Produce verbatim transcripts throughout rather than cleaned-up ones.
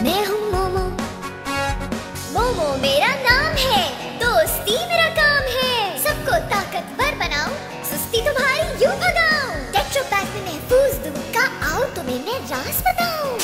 मैं हूँ मोमो, मोमो मेरा नाम है, दोस्ती मेरा काम है। सबको ताकतवर बनाऊं, सुस्ती तुम्हारी यूं भगाऊं। टेट्रा पैक में महफूज दूं का आओ तुम्हें मैं राज बताऊं।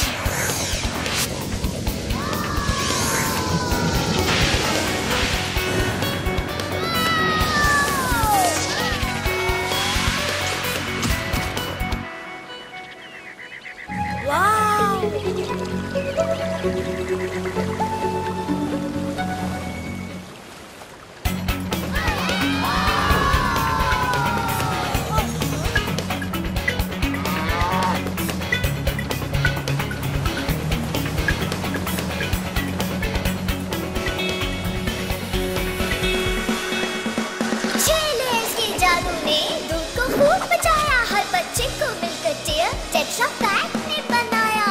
जादू ने दूध को खूब बचाया, हर बच्चे को मिलकर टेयर टेट्रा पैक ने बनाया।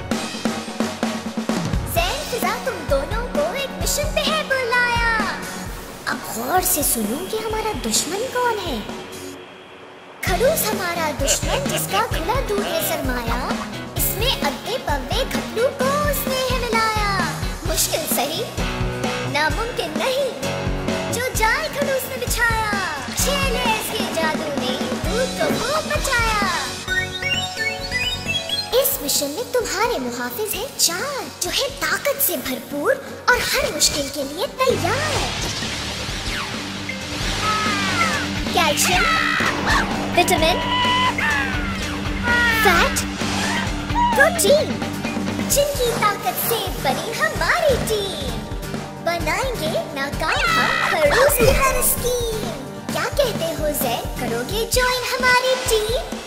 ज़ैन फिज़ा तुम दोनों को एक मिशन पे है बुलाया। अब गौर से सुनो कि हमारा दुश्मन कौन है। खड़ूस हमारा दुश्मन जिसका खुला दूध है सरमाया। इसमें अद्दे पव्वे खट्टू को उसने है मिलाया। मुश्किल सही नामुमकिन नहीं जो जाल खड़ूस ने बिछाया। छेलेस के जादू ने दूध को खूब बचाया। इस मिशन में तुम्हारे मुहाफिज हैं चार, जो है ताकत से भरपूर और हर मुश्किल के लिए तैयार। कैल्शियम, विटामिन, फैट, प्रोटीन, जिनकी ताकत से बनी हमारी टीम। बनाएंगे नाकाम हम खड़ूस की हर स्कीम। क्या कहते हो ज़ैन, करोगे ज्वाइन हमारी टीम?